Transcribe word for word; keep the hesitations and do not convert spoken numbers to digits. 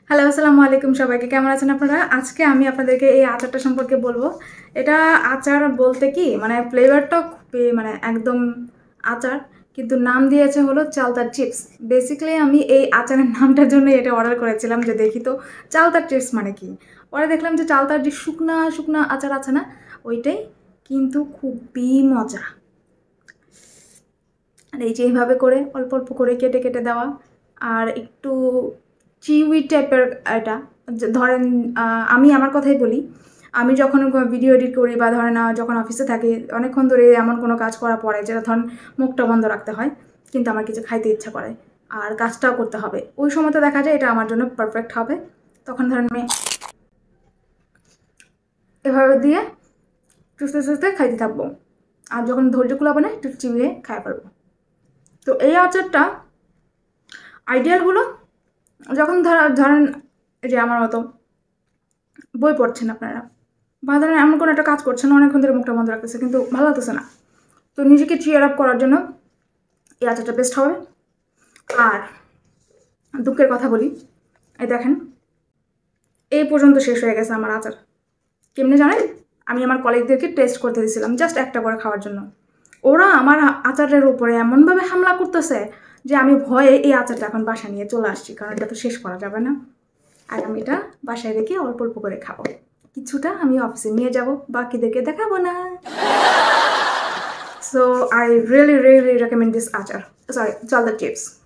Hello, আসসালামু আলাইকুম সবাইকে। কেমন আছেন আপনারা? আজকে আমি আপনাদেরকে এই আচারটা সম্পর্কে বলবো। এটা আচার বলতে কি মানে ফ্লেভারটা খুবই মানে একদম আচার, কিন্তু নাম দিয়েছে হলো চালতার চিপস। বেসিক্যালি আমি এই আচারের নামটার জন্য এটা অর্ডার করেছিলাম যে দেখি তো চালতার চিপস মানে কি। পরে দেখলাম যে চালতার যে শুকনা শুকনা আচার আছে না, ওইটাই, কিন্তু খুবই মজা। আর এই যে এইভাবে করে অল্প অল্প করে কেটে কেটে দেওয়া, আর একটু চিউই টাইপের এটা। যে ধরেন আহ, আমি আমার কথাই বলি, আমি যখন ভিডিও এডিট করি বা ধরেন আহ, যখন অফিসে থাকি অনেকক্ষণ ধরে এমন কোনো কাজ করা পড়ে যেটা ধরেন মুখটা বন্ধ রাখতে হয়, কিন্তু আমার কিছু খাইতে ইচ্ছা করে আর কাজটাও করতে হবে, ওই সময়তে দেখা যায় এটা আমার জন্য পারফেক্ট হবে। তখন ধরেন আমি এভাবে দিয়ে চুষতে চুষতে খাইতে থাকবো, আর যখন ধৈর্য কুলাবে না একটু চিবিয়ে খাই পারবো। তো এই আচারটা আইডিয়াল হলো যখন ধরা ধরেন যে আমার মতো বই পড়ছেন আপনারা, বা ধরেন এমন কোনো একটা কাজ করছেন, অনেকক্ষণ ধরে মুখটা বন্ধ রাখতেছে কিন্তু ভালো লাগতেছে না, তো নিজেকে চিয়ার আপ করার জন্য এই আচারটা বেস্ট হবে। আর দুঃখের কথা বলি, এই দেখেন এই পর্যন্ত শেষ হয়ে গেছে আমার আচার। কেমনে জানেন? আমি আমার কলিগদেরকে টেস্ট করতে দিয়েছিলাম জাস্ট একটা করে খাওয়ার জন্য। ওরা আমার আচারের উপরে এমনভাবে হামলা করতেছে যে আমি ভয়ে এই আচারটা এখন বাসায় নিয়ে চলে আসছি, কারণ এটা তো শেষ করা যাবে না। আর আমি এটা বাসায় রেখে অল্প অল্প করে খাবো, কিছুটা আমি অফিসে নিয়ে যাব, বাকিদেরকে দেখাবো না। So I really really recommend this achar, sorry চালতার চিপস।